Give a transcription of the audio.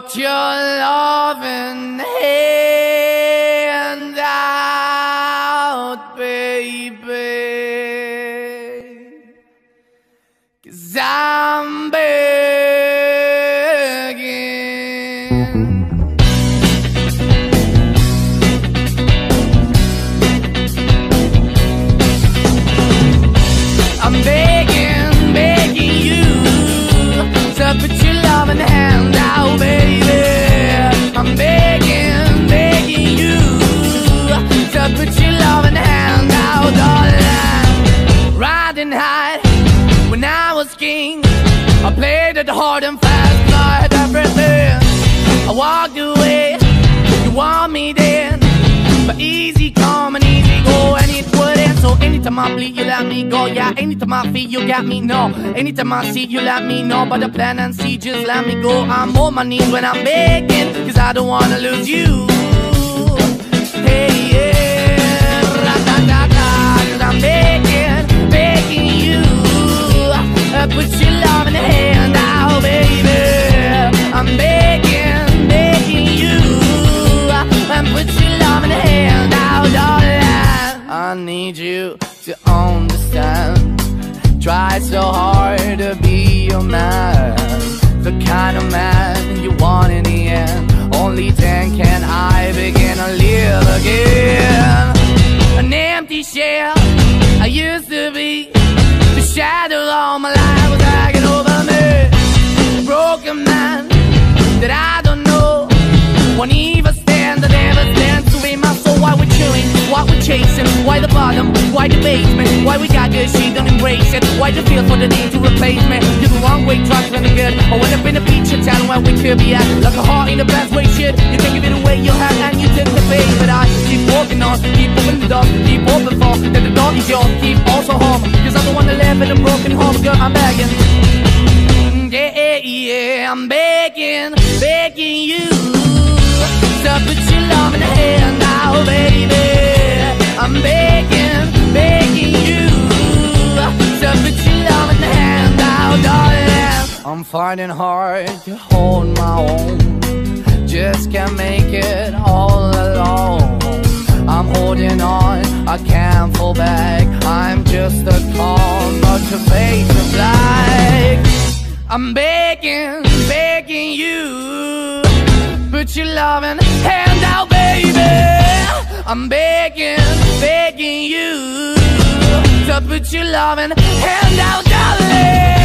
Put your loving hand out, baby, 'cause I'm begging. I'm begging, begging you to put your loving hand out, baby. I'm begging, begging you to put your loving hand out, darling. Riding high when I was king, I played it hard and fast, I had everything. I walked away, you want me then, but easy come and easy go, and it wouldn't. So anytime I bleed, you let me go. Yeah, anytime I feel, you got me, no. Anytime I see, you let me know. But the plan and see, just let me go. I'm on my knees when I'm begging, 'cause I don't wanna lose you. Hey, yeah, ra-da-da-da, 'cause I'm begging, begging you, put your love in the hand out, baby. I'm begging, begging you, and put your love in the hand out, darling. I need you to understand. Try so hard to be your man, the kind of man you want in the end. Only then can I begin to live again. An empty shell I used to be, the shadow all my life was hanging over me. A broken man that I don't know won't even stand, that never stands to be my soul. Why we chewing, why we chasing, why the bottom, why the basement, why we got good, she don't embrace it, why the feel for the need to replace me. You're the wrong way, trying to good. I went up in a feature town where we could be at, like a heart in the best way, shit. You can give it away, you have, and you take the bait. But I keep walking on, keep opening the door, keep open for, that the door is yours, keep also home, 'cause I'm the one that live in a broken home, girl, I'm begging. Yeah, yeah, I'm begging, begging you to put your love in the hand now, baby. I'm begging, begging you to put your love in the hand now, darling. I'm finding hard to hold my own, just can't make it all alone. I'm holding on, I can't fall back, I'm just a call, not to face the flag. I'm begging, begging you, put your loving hand out, baby. I'm begging, begging you to put your loving hand out, darling.